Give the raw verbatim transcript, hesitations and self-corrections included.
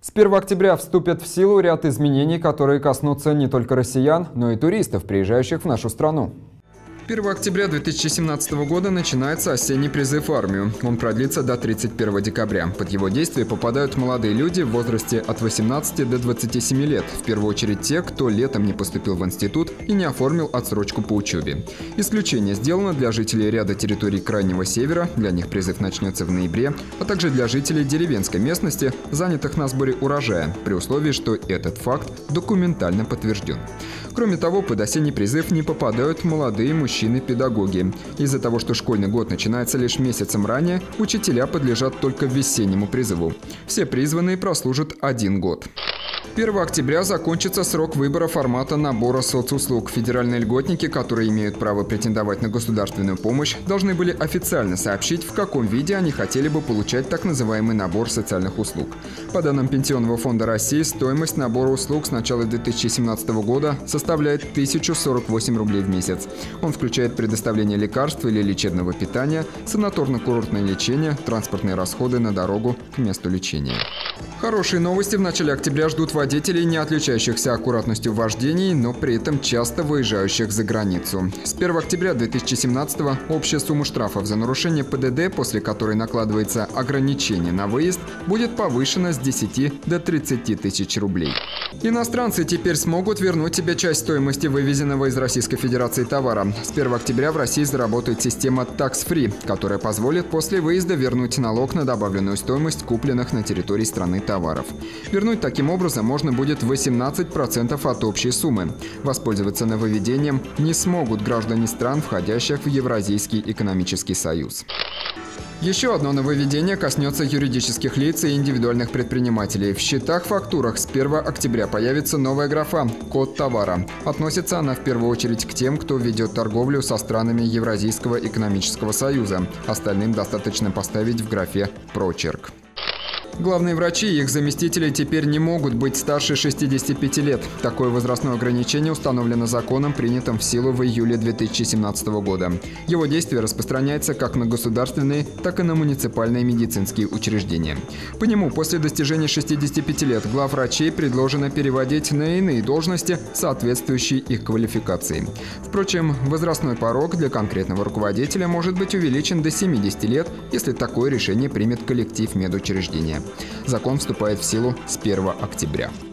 С первого октября вступят в силу ряд изменений, которые коснутся не только россиян, но и туристов, приезжающих в нашу страну. первого октября две тысячи семнадцатого года начинается осенний призыв в армию. Он продлится до тридцать первого декабря. Под его действие попадают молодые люди в возрасте от восемнадцати до двадцати семи лет. В первую очередь те, кто летом не поступил в институт и не оформил отсрочку по учебе. Исключение сделано для жителей ряда территорий Крайнего Севера, для них призыв начнется в ноябре, а также для жителей деревенской местности, занятых на сборе урожая, при условии, что этот факт документально подтвержден. Кроме того, под осенний призыв не попадают молодые мужчины-педагоги. Из-за того, что школьный год начинается лишь месяцем ранее, учителя подлежат только весеннему призыву. Все призванные прослужат один год. первого октября закончится срок выбора формата набора соцуслуг. Федеральные льготники, которые имеют право претендовать на государственную помощь, должны были официально сообщить, в каком виде они хотели бы получать так называемый набор социальных услуг. По данным Пенсионного фонда России, стоимость набора услуг с начала две тысячи семнадцатого года составляет тысячу сорок восемь рублей в месяц. Он включает предоставление лекарств или лечебного питания, санаторно-курортное лечение, транспортные расходы на дорогу к месту лечения. Хорошие новости в начале октября ждут водителей, не отличающихся аккуратностью в вождении, но при этом часто выезжающих за границу. С первого октября две тысячи семнадцатого общая сумма штрафов за нарушение ПДД, после которой накладывается ограничение на выезд, будет повышена с десяти до тридцати тысяч рублей. Иностранцы теперь смогут вернуть себе часть стоимости вывезенного из Российской Федерации товара. С первого октября в России заработает система Tax Free, которая позволит после выезда вернуть налог на добавленную стоимость купленных на территории страны товаров. Вернуть таким образом можно будет восемнадцать процентов от общей суммы. Воспользоваться нововведением не смогут граждане стран, входящих в Евразийский экономический союз. Еще одно нововведение коснется юридических лиц и индивидуальных предпринимателей. В счетах-фактурах с первого октября появится новая графа «Код товара». Относится она в первую очередь к тем, кто ведет торговлю со странами Евразийского экономического союза. Остальным достаточно поставить в графе «Прочерк». Главные врачи и их заместители теперь не могут быть старше шестидесяти пяти лет. Такое возрастное ограничение установлено законом, принятым в силу в июле две тысячи семнадцатого года. Его действие распространяется как на государственные, так и на муниципальные медицинские учреждения. По нему после достижения шестидесяти пяти лет главврачей предложено переводить на иные должности, соответствующие их квалификации. Впрочем, возрастной порог для конкретного руководителя может быть увеличен до семидесяти лет, если такое решение примет коллектив медучреждения. Закон вступает в силу с первого октября.